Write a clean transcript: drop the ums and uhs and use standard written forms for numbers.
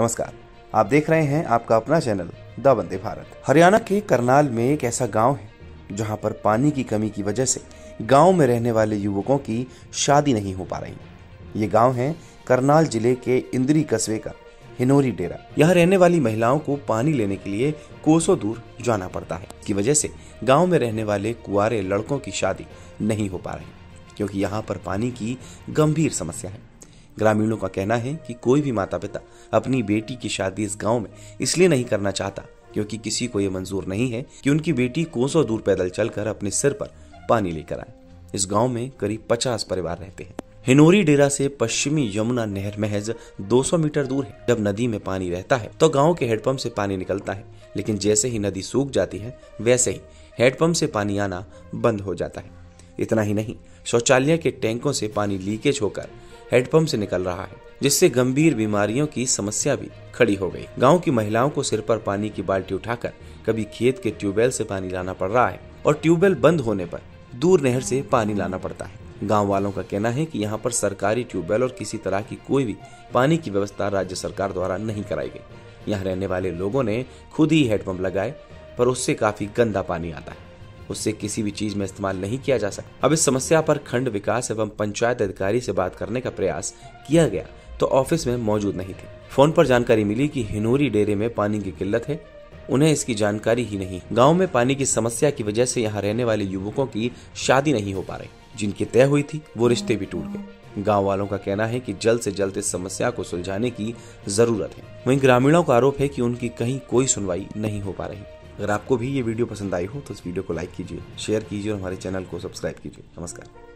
नमस्कार, आप देख रहे हैं आपका अपना चैनल द वंदे भारत। हरियाणा के करनाल में एक ऐसा गांव है जहां पर पानी की कमी की वजह से गांव में रहने वाले युवकों की शादी नहीं हो पा रही। ये गांव है करनाल जिले के इंद्री कस्बे का हिनोरी डेरा। यहाँ रहने वाली महिलाओं को पानी लेने के लिए कोसों दूर जाना पड़ता है। इसकी वजह से गांव में रहने वाले कुंवारे लड़कों की शादी नहीं हो पा रही, क्योंकि यहाँ पर पानी की गंभीर समस्या है। ग्रामीणों का कहना है कि कोई भी माता पिता अपनी बेटी की शादी इस गांव में इसलिए नहीं करना चाहता क्योंकि किसी को ये मंजूर नहीं है कि उनकी बेटी कोसों दूर पैदल चलकर अपने सिर पर पानी लेकर आए। इस गांव में करीब 50 परिवार रहते हैं। हिनोरी डेरा से पश्चिमी यमुना नहर महज 200 मीटर दूर है। जब नदी में पानी रहता है तो गांव के हेडपंप से पानी निकलता है, लेकिन जैसे ही नदी सूख जाती है वैसे ही हेडपंप से पानी आना बंद हो जाता है। इतना ही नहीं, शौचालय के टैंकों से पानी लीकेज होकर हेडपंप से निकल रहा है, जिससे गंभीर बीमारियों की समस्या भी खड़ी हो गई। गांव की महिलाओं को सिर पर पानी की बाल्टी उठाकर कभी खेत के ट्यूबवेल से पानी लाना पड़ रहा है और ट्यूबवेल बंद होने पर दूर नहर से पानी लाना पड़ता है। गांव वालों का कहना है कि यहाँ पर सरकारी ट्यूबवेल और किसी तरह की कोई भी पानी की व्यवस्था राज्य सरकार द्वारा नहीं कराई गई। यहाँ रहने वाले लोगों ने खुद ही हेडपंप लगाए, पर उससे काफी गंदा पानी आता है, उससे किसी भी चीज में इस्तेमाल नहीं किया जा सकता। अब इस समस्या पर खंड विकास एवं पंचायत अधिकारी से बात करने का प्रयास किया गया तो ऑफिस में मौजूद नहीं थे। फोन पर जानकारी मिली कि हिनोरी डेरे में पानी की किल्लत है, उन्हें इसकी जानकारी ही नहीं। गांव में पानी की समस्या की वजह से यहाँ रहने वाले युवकों की शादी नहीं हो पा रही। जिनकी तय हुई थी वो रिश्ते भी टूट गए। गांव वालों का कहना है कि जल्द से जल्द इस समस्या को सुलझाने की जरूरत है। वहीं ग्रामीणों का आरोप है कि उनकी कहीं कोई सुनवाई नहीं हो पा रही। अगर आपको भी ये वीडियो पसंद आई हो तो इस वीडियो को लाइक कीजिए, शेयर कीजिए और हमारे चैनल को सब्सक्राइब कीजिए। नमस्कार।